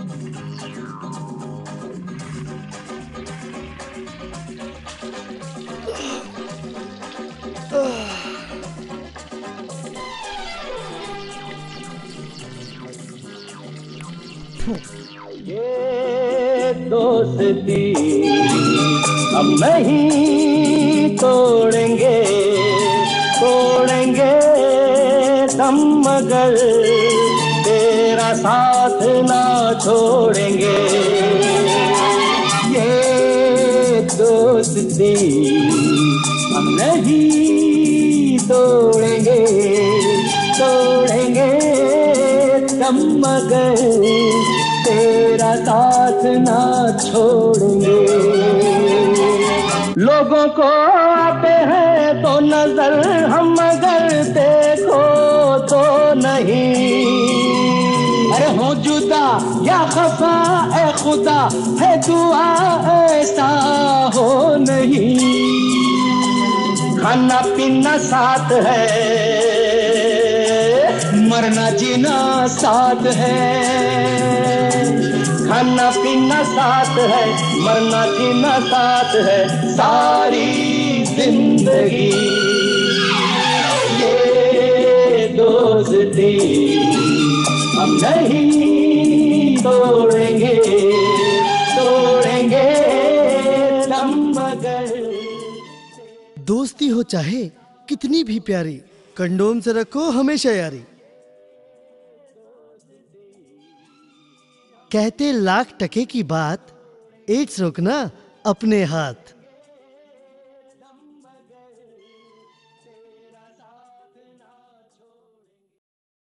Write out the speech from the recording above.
ये दोस्ती हम नहीं तोड़ेंगे, तोड़ेंगे दम मगर तेरा साथ ना छोड़ेंगे। ये दोस्ती हम नहीं तोड़ेंगे, तोड़ेंगे दम मगर तेरा साथ ना छोड़ेंगे। लोगों को आते हैं तो नजर हम मगर देखो तो नहीं। अरे हो जुदा या खफा ए खुदा है दुआ ऐसा हो नहीं। खाना पीना साथ है, मरना जीना साथ है। खाना पीना साथ है, मरना जीना साथ है, सारी जिंदगी। ये दोस्ती हम नहीं तोड़ेंगे, तोड़ेंगे दम मगर। दोस्ती हो चाहे कितनी भी प्यारी, कंडोम से रखो हमेशा यारी। कहते लाख टके की बात, एड्स रोकना अपने हाथ।